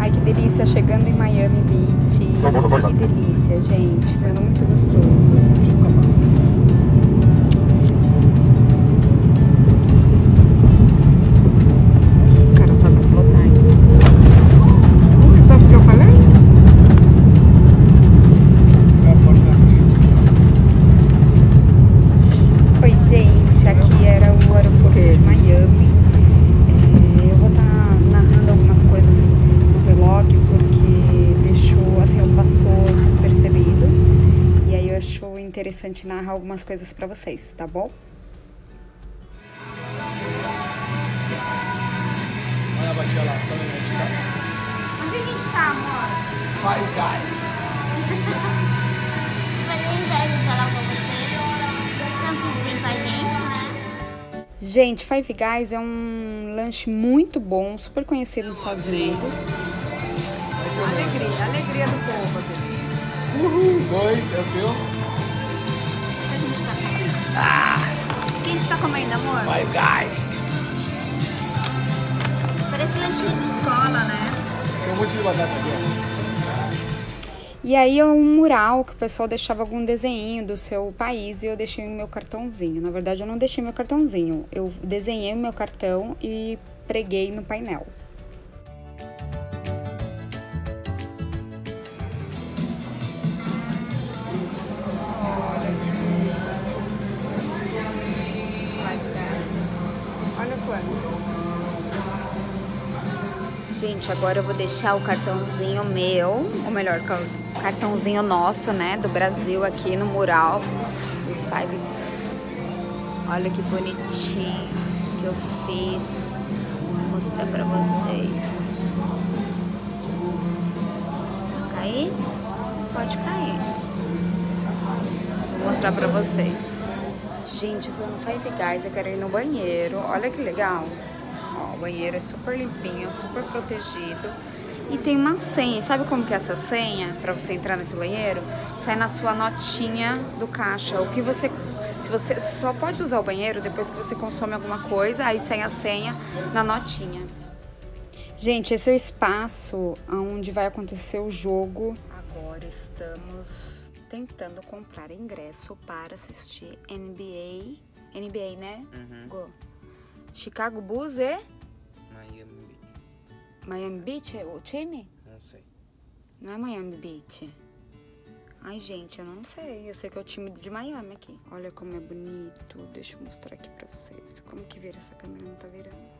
Ai, que delícia, chegando em Miami Beach. Que delícia, gente. Foi muito gostoso. O cara sabe pilotar, hein? Sabe o que eu falei? Oi, gente. Aqui era o aeroporto de Miami. Eu vou estar narrando algumas coisas no vlog porque deixou, assim, passou despercebido. E aí eu acho interessante narrar algumas coisas pra vocês, tá bom? Olha a batia lá, sabe onde está? Onde a gente tá, amor? Five Guys. Fazer inveja de falar com você. Tanto vir com a gente, né? Gente, Five Guys é um lanche muito bom, super conhecido nos Estados Unidos. Alegria do povo aqui. Uhul. 2, é o teu? O que a gente tá comendo? O que a gente tá comendo, amor? Five Guys. Parece lanchinho de escola, né? Tem um monte de batata aqui, ó. E aí é um mural que o pessoal deixava algum desenho do seu país e eu deixei o meu cartãozinho. Na verdade, eu não deixei meu cartãozinho. Eu desenhei o meu cartão e preguei no painel. Olha quanto. Gente, agora eu vou deixar o cartãozinho meu, ou melhor, o cartãozinho nosso, né, do Brasil aqui no mural do Five. Olha que bonitinho que eu fiz. Vou mostrar pra vocês. Cair? Pode cair. Vou mostrar pra vocês. Gente, eu tô no Five Guys, eu quero ir no banheiro. Olha que legal. Ó, o banheiro é super limpinho, super protegido. E tem uma senha. Sabe como que é essa senha pra você entrar nesse banheiro? Sai na sua notinha do caixa. O que você... Se você só pode usar o banheiro depois que você consome alguma coisa, aí sai a senha na notinha. Gente, esse é o espaço onde vai acontecer o jogo. Agora estamos tentando comprar ingresso para assistir NBA. NBA, né? Uhum. Go. Chicago Bulls e... Miami Beach. Miami Beach é o time? Não sei. Não é Miami Beach. Ai, gente, eu não sei. Eu sei que é o time de Miami aqui. Olha como é bonito. Deixa eu mostrar aqui pra vocês. Como que vira essa câmera? Não tá virando.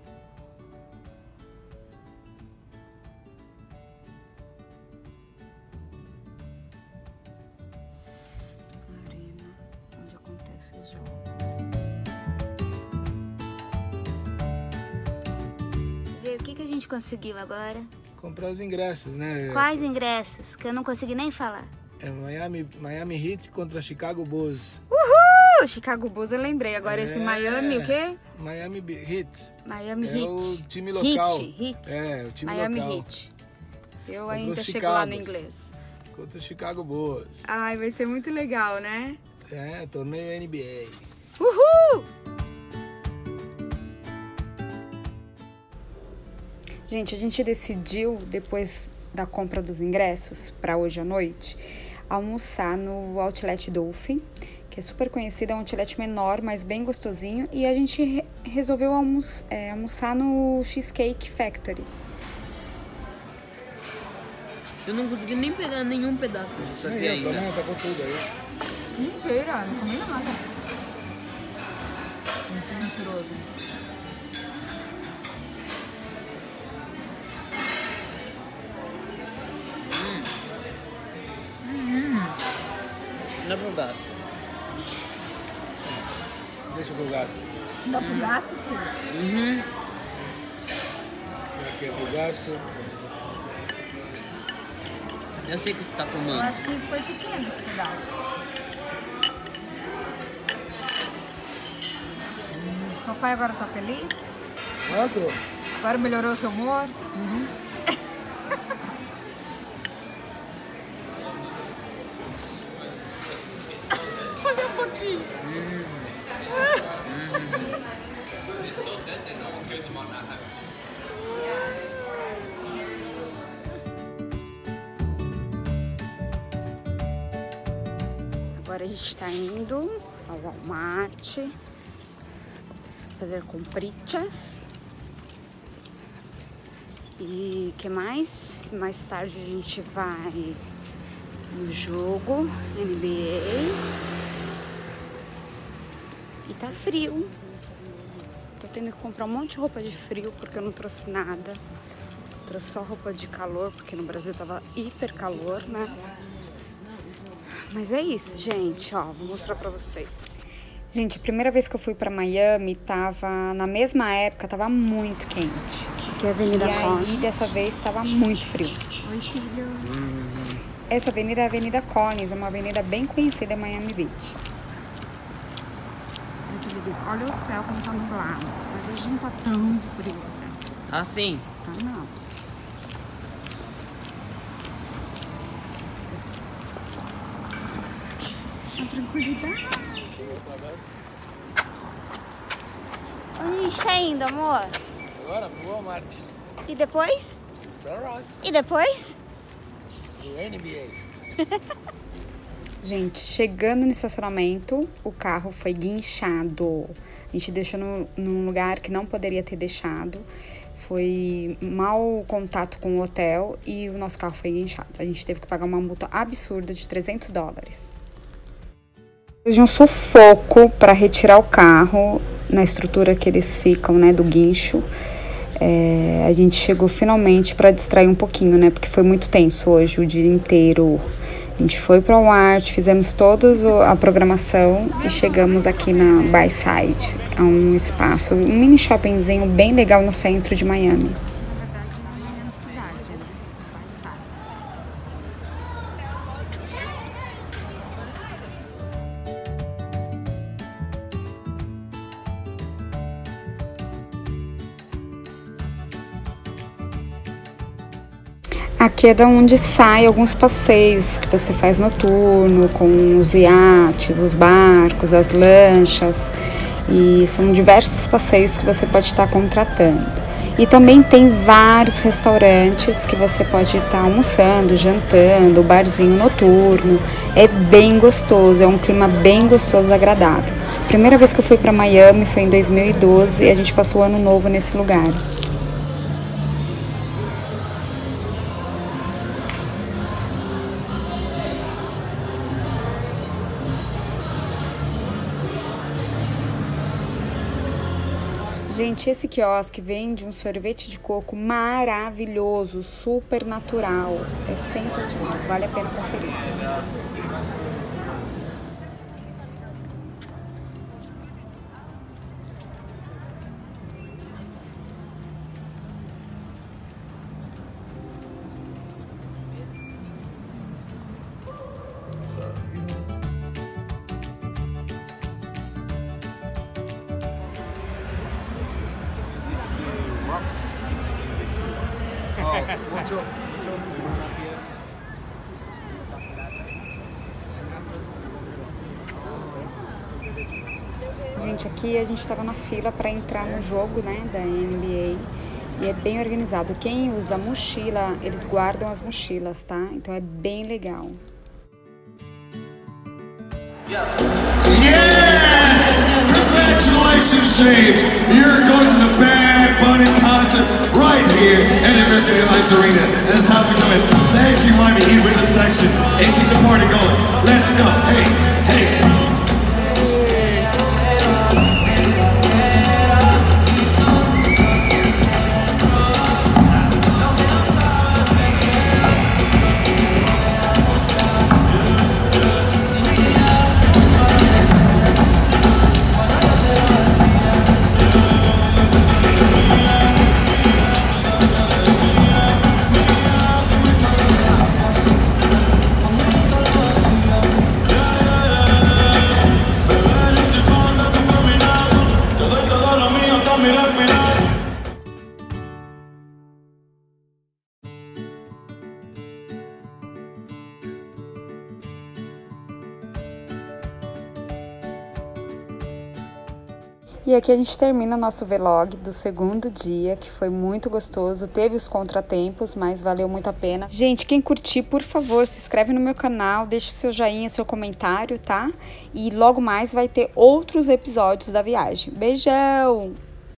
Arena, onde acontece o jogo. O que a gente conseguiu agora? Comprar os ingressos, né? Quais ingressos? Que eu não consegui nem falar. É Miami Heat contra Chicago Bulls. Uhul! Chicago Bulls, eu lembrei. Agora esse Miami, o quê? Miami Heat. Miami É Heat. o time local. Heat. É, o time Miami local. Heat. Eu Contra ainda os chego lá no Chicagos. inglês. Contra o Chicago Bulls. Ai, vai ser muito legal, né? É, torneio NBA. Uhul! Gente, a gente decidiu, depois da compra dos ingressos para hoje à noite, almoçar no Outlet Dolphin, que é super conhecido, é um outlet menor, mas bem gostosinho, e a gente resolveu almoçar no Cheesecake Factory. Eu não consegui nem pegar nenhum pedaço disso aqui ainda. Também, tá com tudo aí. Mentira, não comi nada. Muito mentiroso. Dá pro gato. Deixa pro gasto. Dá pro gasto, filho? Uhum. Aqui é pro gasto. Eu sei que você tá Eu fumando. acho que foi pequeno esse pedaço. Papai agora tá feliz? Quanto? Agora melhorou o seu humor? Olha um pouquinho. Agora a gente tá indo ao Walmart fazer comprichas. E que mais? Mais tarde a gente vai no jogo NBA. E tá frio. Tô tendo que comprar um monte de roupa de frio porque eu não trouxe nada. Trouxe só roupa de calor, porque no Brasil tava hiper calor, né? Mas é isso, gente, ó, vou mostrar pra vocês. Gente, a primeira vez que eu fui pra Miami, tava, na mesma época, tava muito quente. Aqui é a Avenida Collins. E aí, dessa vez, tava muito frio. Oi, filho. Essa avenida é a Avenida Collins, uma avenida bem conhecida em Miami Beach. Olha o céu como tá nublado, mas hoje não tá tão frio. Ah, sim. Tá não. A tranquilidade. Onde a gente tá indo, amor? Agora pro Walmart. E depois? Pra Ross. E depois? Pro NBA. Gente, chegando no estacionamento, o carro foi guinchado. A gente deixou num lugar que não poderia ter deixado. Foi mau contato com o hotel e o nosso carro foi guinchado. A gente teve que pagar uma multa absurda de $300. Depois de um sufoco para retirar o carro na estrutura que eles ficam, né, do guincho, a gente chegou finalmente para distrair um pouquinho, né, porque foi muito tenso hoje, o dia inteiro. A gente foi para o Walmart, fizemos toda a programação e chegamos aqui na Bayside. É um espaço, um mini shoppingzinho bem legal no centro de Miami. Aqui é da onde saem alguns passeios que você faz noturno, com os iates, os barcos, as lanchas. E são diversos passeios que você pode estar contratando. E também tem vários restaurantes que você pode estar almoçando, jantando, barzinho noturno. É bem gostoso, é um clima bem gostoso, agradável. A primeira vez que eu fui para Miami foi em 2012 e a gente passou o ano novo nesse lugar. Gente, esse quiosque vende um sorvete de coco maravilhoso, super natural. É sensacional, vale a pena conferir. Gente, aqui a gente estava na fila para entrar no jogo, né, da NBA, e é bem organizado. Quem usa mochila, eles guardam as mochilas, tá? Então é bem legal. Congratulations, James! You're going to the Bad Bunny concert right here at American Airlines Arena. That's how we do it. Thank you, Miami Heat Rhythm Section, and keep the party going. Let's go. Hey, hey. E aqui a gente termina nosso vlog do segundo dia, que foi muito gostoso. Teve os contratempos, mas valeu muito a pena. Gente, quem curtir, por favor, se inscreve no meu canal, deixa o seu joinha, seu comentário, tá? E logo mais vai ter outros episódios da viagem. Beijão!